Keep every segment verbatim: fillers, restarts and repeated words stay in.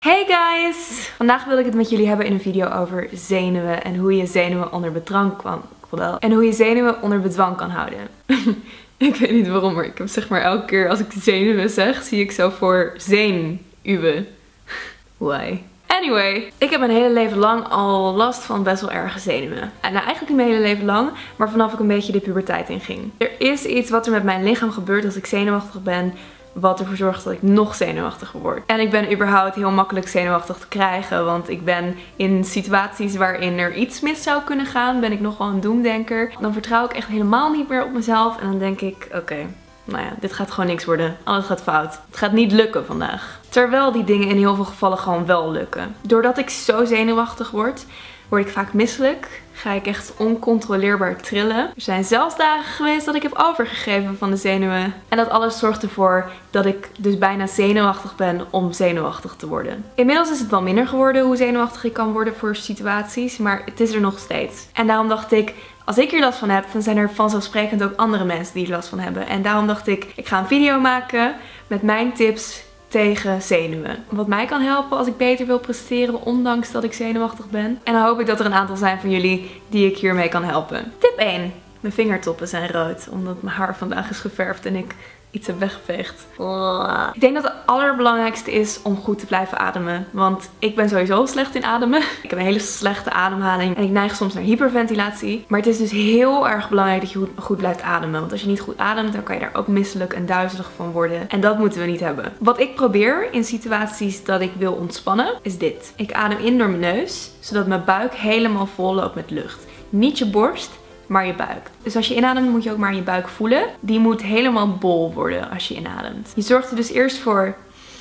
Hey guys! Vandaag wil ik het met jullie hebben in een video over zenuwen en hoe je zenuwen onder bedwang kan, en hoe je zenuwen onder bedwang kan houden. Ik weet niet waarom, maar ik heb zeg maar elke keer als ik zenuwen zeg, zie ik zo voor zenuwen. Why? Anyway, ik heb mijn hele leven lang al last van best wel erge zenuwen. En nou, eigenlijk niet mijn hele leven lang, maar vanaf ik een beetje de puberteit inging. Er is iets wat er met mijn lichaam gebeurt als ik zenuwachtig ben, wat ervoor zorgt dat ik nog zenuwachtiger word. En ik ben überhaupt heel makkelijk zenuwachtig te krijgen, want ik ben in situaties waarin er iets mis zou kunnen gaan, ben ik nogal een doemdenker. Dan vertrouw ik echt helemaal niet meer op mezelf en dan denk ik, oké. Okay, nou ja, dit gaat gewoon niks worden. Alles gaat fout. Het gaat niet lukken vandaag. Terwijl die dingen in heel veel gevallen gewoon wel lukken. Doordat ik zo zenuwachtig word, word ik vaak misselijk. Ga ik echt oncontroleerbaar trillen. Er zijn zelfs dagen geweest dat ik heb overgegeven van de zenuwen. En dat alles zorgt ervoor dat ik dus bijna zenuwachtig ben om zenuwachtig te worden. Inmiddels is het wel minder geworden hoe zenuwachtig ik kan worden voor situaties. Maar het is er nog steeds. En daarom dacht ik, als ik hier last van heb, dan zijn er vanzelfsprekend ook andere mensen die er last van hebben. En daarom dacht ik, ik ga een video maken met mijn tips tegen zenuwen. Wat mij kan helpen als ik beter wil presteren, ondanks dat ik zenuwachtig ben. En dan hoop ik dat er een aantal zijn van jullie die ik hiermee kan helpen. Tip één. Mijn vingertoppen zijn rood, omdat mijn haar vandaag is geverfd en ik iets heb weggeveegd. Ik denk dat het allerbelangrijkste is om goed te blijven ademen. Want ik ben sowieso slecht in ademen. Ik heb een hele slechte ademhaling en ik neig soms naar hyperventilatie. Maar het is dus heel erg belangrijk dat je goed blijft ademen. Want als je niet goed ademt, dan kan je daar ook misselijk en duizelig van worden. En dat moeten we niet hebben. Wat ik probeer in situaties dat ik wil ontspannen, is dit. Ik adem in door mijn neus, zodat mijn buik helemaal vol loopt met lucht. Niet je borst, maar je buik. Dus als je inademt moet je ook maar je buik voelen. Die moet helemaal bol worden als je inademt. Je zorgt er dus eerst voor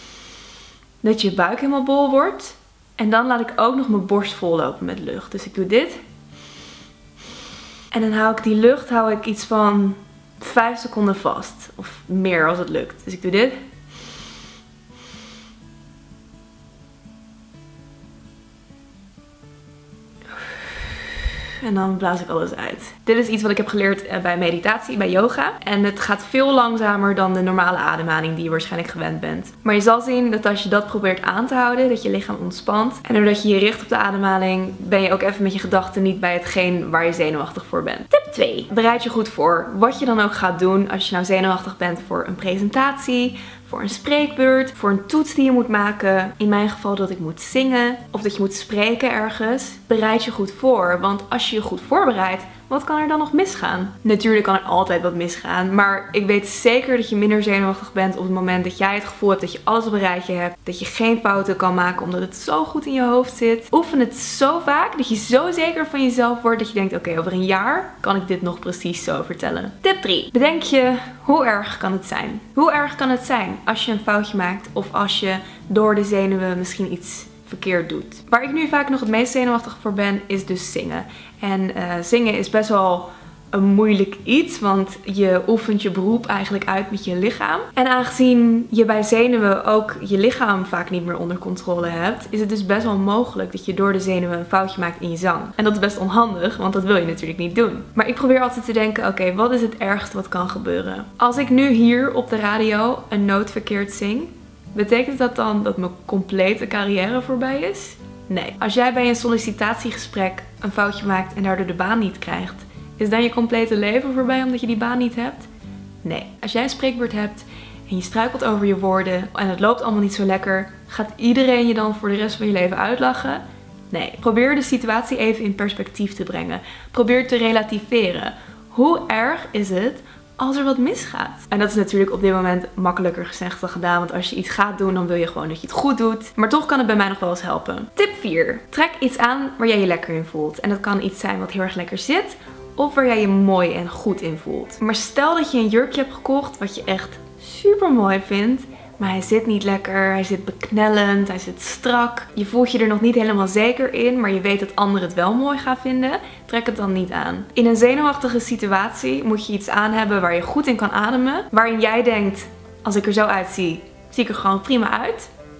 dat je buik helemaal bol wordt. En dan laat ik ook nog mijn borst vol lopen met lucht. Dus ik doe dit. En dan hou ik die lucht hou ik iets van vijf seconden vast. Of meer als het lukt. Dus ik doe dit. En dan blaas ik alles uit. Dit is iets wat ik heb geleerd bij meditatie, bij yoga. En het gaat veel langzamer dan de normale ademhaling die je waarschijnlijk gewend bent. Maar je zal zien dat als je dat probeert aan te houden, dat je lichaam ontspant. En doordat je je richt op de ademhaling, ben je ook even met je gedachten niet bij hetgeen waar je zenuwachtig voor bent. Tip twee. Bereid je goed voor. Wat je dan ook gaat doen als je nou zenuwachtig bent voor een presentatie, voor een spreekbeurt, voor een toets die je moet maken. In mijn geval dat ik moet zingen of dat je moet spreken ergens. Bereid je goed voor, want als je je goed voorbereidt, wat kan er dan nog misgaan? Natuurlijk kan er altijd wat misgaan, maar ik weet zeker dat je minder zenuwachtig bent op het moment dat jij het gevoel hebt dat je alles op een rijtje hebt. Dat je geen fouten kan maken omdat het zo goed in je hoofd zit. Oefen het zo vaak dat je zo zeker van jezelf wordt dat je denkt, oké, okay, over een jaar kan ik dit nog precies zo vertellen. Tip drie. Bedenk je, hoe erg kan het zijn? Hoe erg kan het zijn als je een foutje maakt of als je door de zenuwen misschien iets verkeerd doet? Waar ik nu vaak nog het meest zenuwachtig voor ben, is dus zingen. En uh, zingen is best wel een moeilijk iets, want je oefent je beroep eigenlijk uit met je lichaam. En aangezien je bij zenuwen ook je lichaam vaak niet meer onder controle hebt, is het dus best wel mogelijk dat je door de zenuwen een foutje maakt in je zang. En dat is best onhandig, want dat wil je natuurlijk niet doen. Maar ik probeer altijd te denken, oké, okay, wat is het ergste wat kan gebeuren? Als ik nu hier op de radio een noot verkeerd zing, betekent dat dan dat mijn complete carrière voorbij is? Nee. Als jij bij een sollicitatiegesprek een foutje maakt en daardoor de baan niet krijgt, is dan je complete leven voorbij omdat je die baan niet hebt? Nee. Als jij een spreekbeurt hebt en je struikelt over je woorden en het loopt allemaal niet zo lekker, gaat iedereen je dan voor de rest van je leven uitlachen? Nee. Probeer de situatie even in perspectief te brengen. Probeer te relativeren. Hoe erg is het als er wat misgaat? En dat is natuurlijk op dit moment makkelijker gezegd dan gedaan. Want als je iets gaat doen, dan wil je gewoon dat je het goed doet. Maar toch kan het bij mij nog wel eens helpen. Tip vier. Trek iets aan waar jij je lekker in voelt. En dat kan iets zijn wat heel erg lekker zit, of waar jij je mooi en goed in voelt. Maar stel dat je een jurkje hebt gekocht wat je echt super mooi vindt, maar hij zit niet lekker, hij zit beknellend, hij zit strak. Je voelt je er nog niet helemaal zeker in, maar je weet dat anderen het wel mooi gaan vinden. Trek het dan niet aan. In een zenuwachtige situatie moet je iets aan hebben waar je goed in kan ademen. Waarin jij denkt, als ik er zo uitzie, zie ik er gewoon prima uit.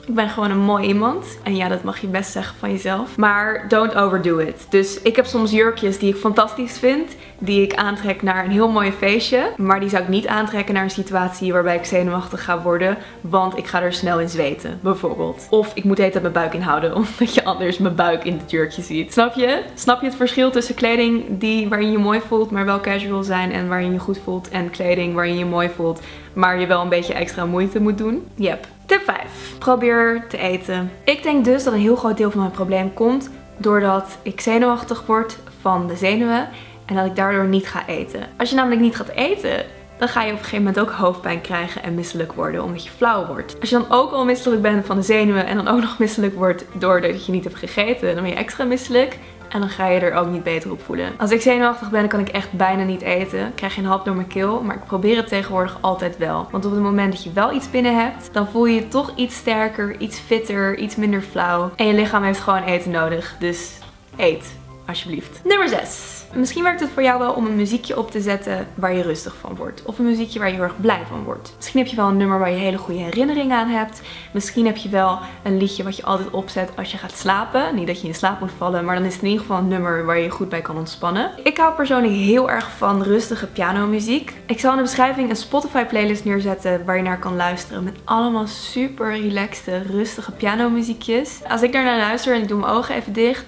Ik ben gewoon een mooi iemand. En ja, dat mag je best zeggen van jezelf. Maar don't overdo it. Dus ik heb soms jurkjes die ik fantastisch vind. Die ik aantrek naar een heel mooi feestje. Maar die zou ik niet aantrekken naar een situatie waarbij ik zenuwachtig ga worden. Want ik ga er snel in zweten, bijvoorbeeld. Of ik moet de hele tijd mijn buik inhouden. Omdat je anders mijn buik in het jurkje ziet. Snap je? Snap je het verschil tussen kleding die, waarin je mooi voelt, maar wel casual zijn. En waarin je goed voelt. En kleding waarin je mooi voelt, maar je wel een beetje extra moeite moet doen? Yep. Tip vijf. Probeer te eten. Ik denk dus dat een heel groot deel van mijn probleem komt doordat ik zenuwachtig word van de zenuwen en dat ik daardoor niet ga eten. Als je namelijk niet gaat eten, dan ga je op een gegeven moment ook hoofdpijn krijgen en misselijk worden omdat je flauw wordt. Als je dan ook al misselijk bent van de zenuwen en dan ook nog misselijk wordt doordat je niet hebt gegeten, dan ben je extra misselijk. En dan ga je er ook niet beter op voelen. Als ik zenuwachtig ben, kan ik echt bijna niet eten. Ik krijg geen hap door mijn keel. Maar ik probeer het tegenwoordig altijd wel. Want op het moment dat je wel iets binnen hebt, dan voel je je toch iets sterker, iets fitter, iets minder flauw. En je lichaam heeft gewoon eten nodig. Dus eet, alsjeblieft. Nummer zes. Misschien werkt het voor jou wel om een muziekje op te zetten waar je rustig van wordt. Of een muziekje waar je heel erg blij van wordt. Misschien heb je wel een nummer waar je hele goede herinneringen aan hebt. Misschien heb je wel een liedje wat je altijd opzet als je gaat slapen. Niet dat je in slaap moet vallen, maar dan is het in ieder geval een nummer waar je je goed bij kan ontspannen. Ik hou persoonlijk heel erg van rustige pianomuziek. Ik zal in de beschrijving een Spotify playlist neerzetten waar je naar kan luisteren. Met allemaal super relaxte, rustige pianomuziekjes. Als ik daarnaar luister en ik doe mijn ogen even dicht,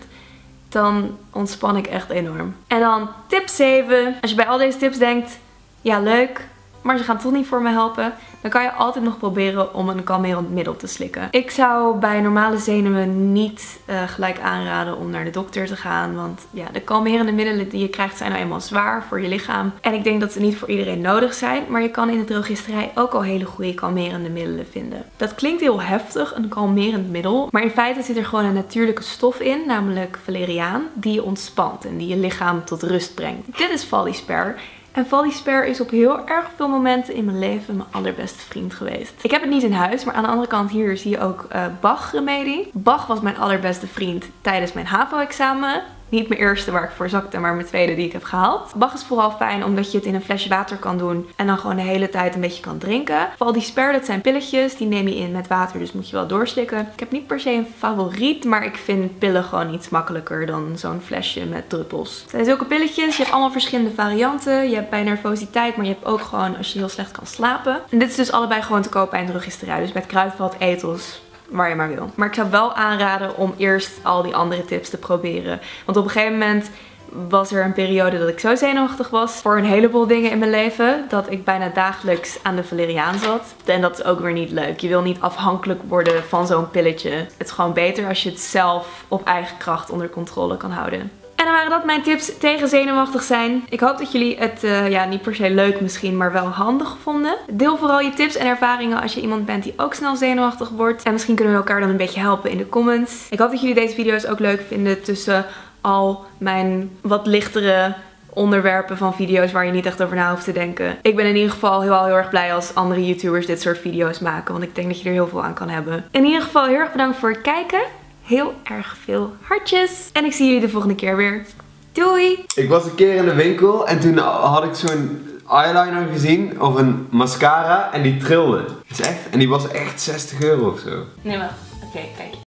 dan ontspan ik echt enorm. En dan tip zeven. Als je bij al deze tips denkt, ja leuk, maar ze gaan toch niet voor me helpen, dan kan je altijd nog proberen om een kalmerend middel te slikken. Ik zou bij normale zenuwen niet uh, gelijk aanraden om naar de dokter te gaan. Want ja, de kalmerende middelen die je krijgt zijn nou eenmaal zwaar voor je lichaam. En ik denk dat ze niet voor iedereen nodig zijn. Maar je kan in de drogisterij ook al hele goede kalmerende middelen vinden. Dat klinkt heel heftig, een kalmerend middel. Maar in feite zit er gewoon een natuurlijke stof in, namelijk valeriaan, die je ontspant en die je lichaam tot rust brengt. Dit is Valisper. En Valisper is op heel erg veel momenten in mijn leven mijn allerbeste vriend geweest. Ik heb het niet in huis, maar aan de andere kant hier zie je ook uh, Bach remedie. Bach was mijn allerbeste vriend tijdens mijn HAVO-examen. Niet mijn eerste waar ik voor zakte, maar mijn tweede die ik heb gehaald. Bach is vooral fijn omdat je het in een flesje water kan doen en dan gewoon de hele tijd een beetje kan drinken. Valdisper, dat zijn pilletjes, die neem je in met water, dus moet je wel doorslikken. Ik heb niet per se een favoriet, maar ik vind pillen gewoon iets makkelijker dan zo'n flesje met druppels. Het zijn zulke pilletjes, je hebt allemaal verschillende varianten. Je hebt bij nervositeit, maar je hebt ook gewoon als je heel slecht kan slapen. En dit is dus allebei gewoon te koop bij een drogisterij, dus met kruidvat, etels, waar je maar wil. Maar ik zou wel aanraden om eerst al die andere tips te proberen. Want op een gegeven moment was er een periode dat ik zo zenuwachtig was voor een heleboel dingen in mijn leven, dat ik bijna dagelijks aan de valeriaan zat. En dat is ook weer niet leuk. Je wil niet afhankelijk worden van zo'n pilletje. Het is gewoon beter als je het zelf op eigen kracht onder controle kan houden. En dan waren dat mijn tips tegen zenuwachtig zijn. Ik hoop dat jullie het uh, ja, niet per se leuk misschien, maar wel handig vonden. Deel vooral je tips en ervaringen als je iemand bent die ook snel zenuwachtig wordt. En misschien kunnen we elkaar dan een beetje helpen in de comments. Ik hoop dat jullie deze video's ook leuk vinden tussen al mijn wat lichtere onderwerpen van video's waar je niet echt over na hoeft te denken. Ik ben in ieder geval heel, heel erg blij als andere YouTubers dit soort video's maken, want ik denk dat je er heel veel aan kan hebben. In ieder geval heel erg bedankt voor het kijken. Heel erg veel hartjes. En ik zie jullie de volgende keer weer. Doei! Ik was een keer in de winkel en toen had ik zo'n eyeliner gezien of een mascara en die trilde. Dat is echt. En die was echt zestig euro of zo. Nee, maar oké, okay, kijk.